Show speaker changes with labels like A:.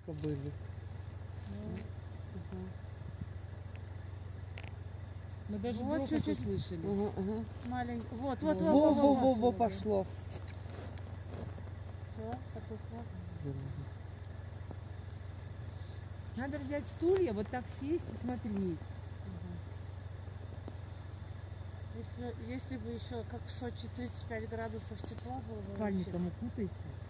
A: немножко были.
B: Мы даже
C: Вот
B: грохот
C: чуть-чуть
B: услышали.
C: маленький. Вот,
A: Во, пошло.
C: Все, потухло.
B: Надо взять стулья, вот так сесть и смотреть.
C: Если бы еще как в Сочи 35 градусов тепла было бы.
B: Спальником укутайся.